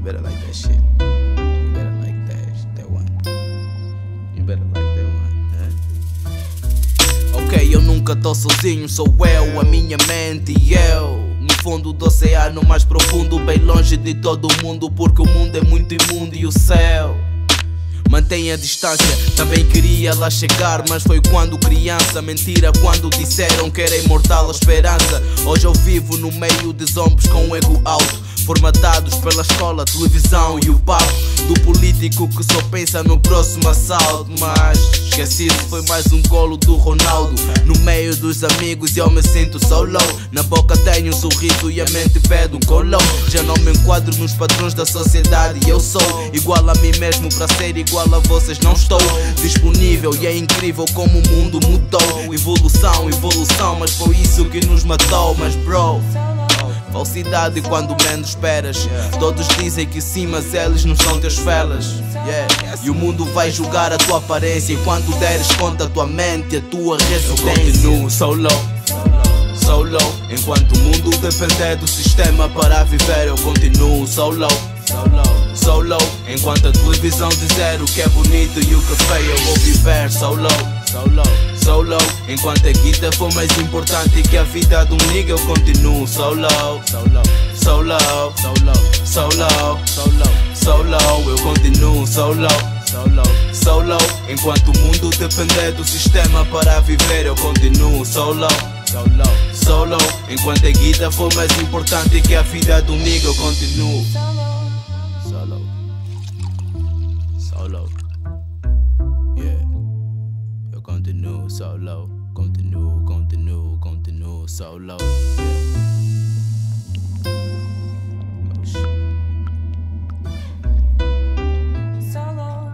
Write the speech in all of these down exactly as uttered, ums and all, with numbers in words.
better like that shit. You better like that, that one. You better like that one, huh? Ok, eu nunca tô sozinho, sou eu, a minha mente e eu. No fundo do oceano mais profundo, bem longe de todo mundo, porque o mundo é muito imundo e o céu mantém a distância. Também queria lá chegar, mas foi quando criança. Mentira quando disseram que era imortal a esperança. Hoje eu vivo no meio de zombies com um ego alto, formatados pela escola, televisão e o papo do político que só pensa no próximo assalto. Mas esquecido foi mais um golo do Ronaldo. No meio dos amigos eu me sinto solo. Na boca tenho um sorriso e a mente pede um colão. Já não me enquadro nos padrões da sociedade. Eu sou igual a mim mesmo, para ser igual a vocês não estou disponível. E é incrível como o mundo mudou. Evolução, evolução, mas foi isso que nos matou. Mas bro, falsidade quando menos esperas. Todos dizem que sim, mas eles não são teus felas, yeah. E o mundo vai julgar a tua aparência, e quando deres conta a tua mente, a tua residência. Eu continuo solo, solo. Enquanto o mundo depender do sistema para viver, eu continuo solo, solo. Enquanto a televisão dizer o que é bonito e o que é feio, eu vou viver solo, solo. Solo. Enquanto a guita for mais importante que a vida de um nigga, eu continuo solo, solo, solo, solo, solo, solo, solo. Eu continuo solo, solo, solo. Enquanto o mundo depender do sistema para viver, eu continuo solo, solo, solo. Enquanto a guita for mais importante que a vida de um nigga, eu continuo solo, solo. Continuo solo, continuo, continuo, continuo solo, yeah. Oh shit. Solo.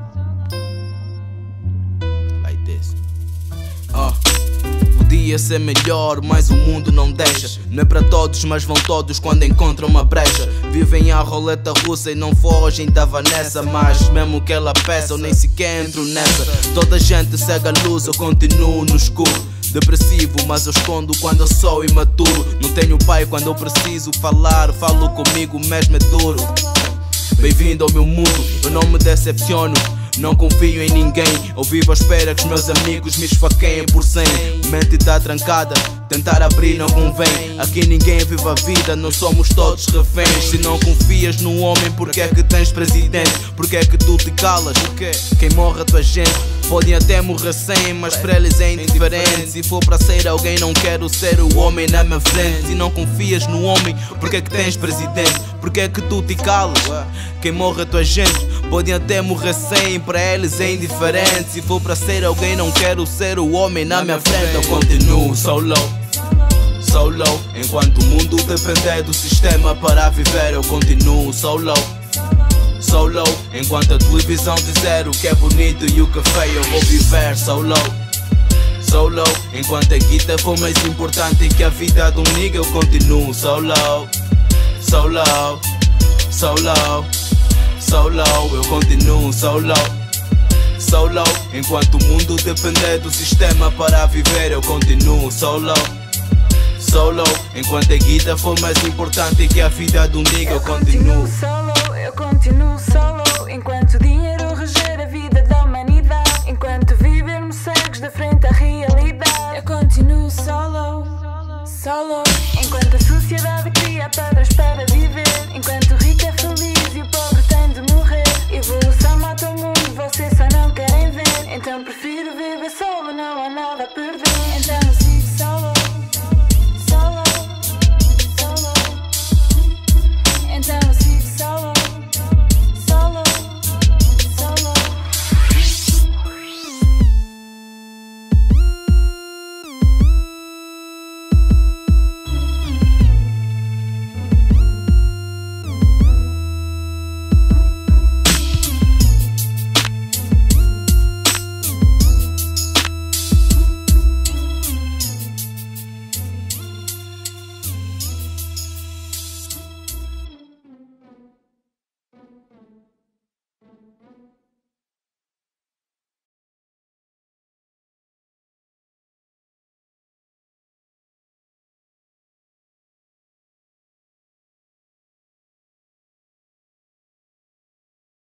Like this. Uh. Podia ser melhor, mas o mundo não deixa. Não é para todos, mas vão todos quando encontram uma brecha. Vivem a roleta russa e não fogem da Vanessa. Mas mesmo que ela peça, eu nem sequer entro nessa. Toda a gente segue a luz, eu continuo no escuro. Depressivo, mas eu escondo quando eu sou imaturo. Não tenho pai quando eu preciso falar, falo comigo mesmo é duro. Bem-vindo ao meu mundo, eu não me decepciono. Não confio em ninguém, eu vivo à espera que os meus amigos me esfaqueiem por cem. Mente tá trancada, tentar abrir não convém. Aqui ninguém vive a vida, nós somos todos reféns. Se não confias no homem, porque é que tens presidente? Porque é que tu te calas? Quem morre a tua gente, podem até morrer sem, mas para eles é indiferente. Se for para ser alguém, não quero ser o homem na minha frente. Se não confias no homem, porque é que tens presidente? Porque é que tu te calas? Quem morre a tua gente, podem até morrer sem, para eles é indiferente. Se for para ser alguém, não quero ser o homem na minha frente. Eu continuo solo, solo. Enquanto o mundo depender do sistema para viver, eu continuo solo, solo. Enquanto a televisão dizer o que é bonito e o que é feio, eu vou viver solo, solo. Enquanto a guita for mais importante que a vida de um nigga, eu continuo solo, solo, solo, solo. Eu continuo solo, solo. Enquanto o mundo depender do sistema para viver, eu continuo solo, solo. Enquanto a guita for mais importante que a vida de um nigga, eu continuo solo, eu continuo solo. Enquanto o dinheiro reger a vida da humanidade, enquanto vivermos cegos de frente à realidade, eu continuo solo, solo.